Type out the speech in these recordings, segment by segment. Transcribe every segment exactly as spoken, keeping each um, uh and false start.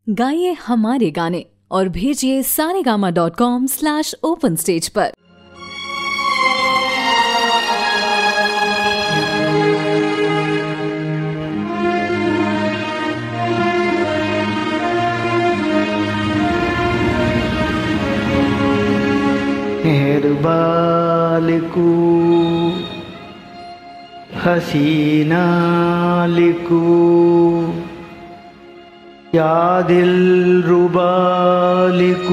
गाइए हमारे गाने और भेजिए Saregama dot com slash open stage पर। मेहरबालिकू हसीना लिकू या दिल रुबालिकू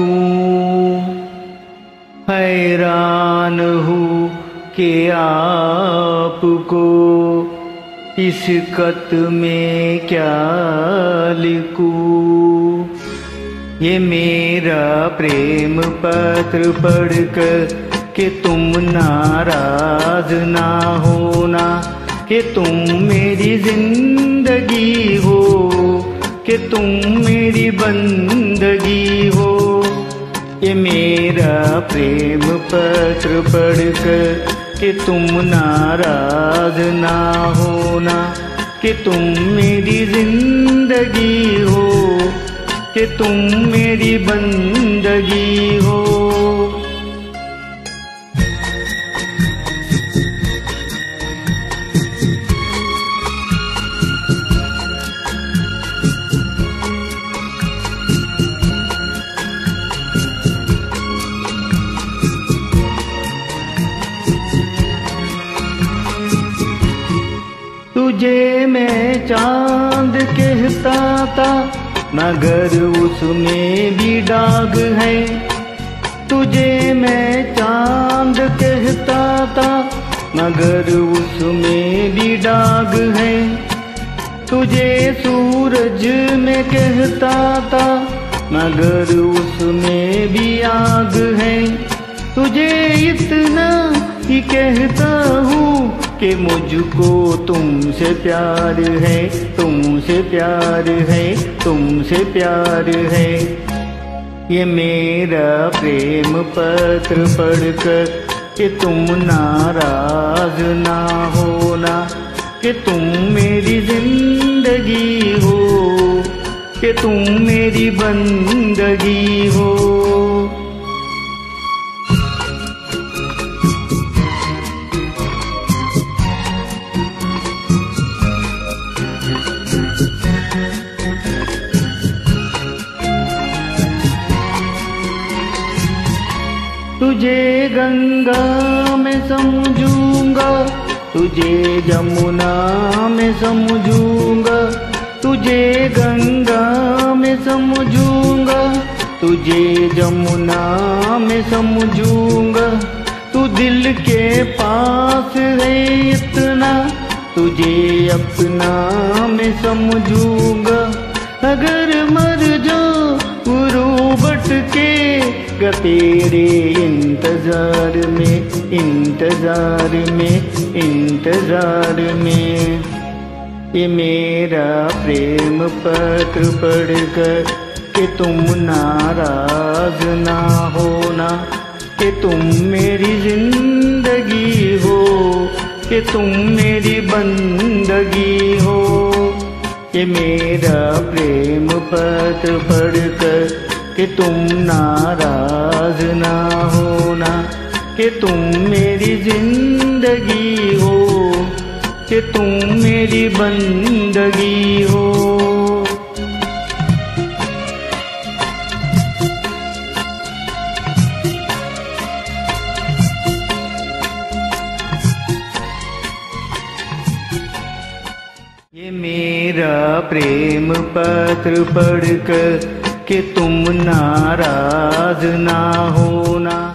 हैरान हूँ कि आपको इस खत में क्या लिखूं। ये मेरा प्रेम पत्र पढ़कर कि तुम नाराज ना होना, कि तुम मेरी जिंदगी हो, कि तुम मेरी बंदगी हो। ये मेरा प्रेम पत्र पढ़कर कि तुम नाराज ना होना, कि तुम मेरी जिंदगी हो, कि तुम मेरी बंदगी हो। तुझे मैं चांद कहता था मगर उसमें भी दाग है। तुझे मैं चांद कहता था मगर उसमें भी दाग है। तुझे सूरज में कहता था मगर उसमें भी आग है। तुझे इतना ही कहता हूँ कि मुझको तुमसे प्यार है, तुमसे प्यार है, तुमसे प्यार है। ये मेरा प्रेम पत्र पढ़कर कि तुम नाराज ना होना, कि तुम मेरी जिंदगी हो, कि तुम मेरी बंदगी हो। तुझे गंगा में समझूंगा, तुझे जमुना में समझूंगा, तुझे गंगा में समझूंगा, तुझे जमुना में समझूंगा। तू दिल के पास है इतना, तुझे अपना मैं समझूंगा। अगर मर जाऊं रूबट के गा तेरे इंतजार में, इंतजार में, इंतजार में। ये मेरा प्रेम पत्र पढ़कर कि तुम नाराज ना होना, कि तुम मेरी जिंदगी हो, कि तुम मेरी बंदगी हो। ये मेरा प्रेम पत्र पढ़कर कि तुम नाराज ना होना, कि तुम मेरी जिंदगी हो, कि तुम मेरी बंदगी हो। ये मेरा प्रेम पत्र पढ़कर कि तुम नाराज ना होना।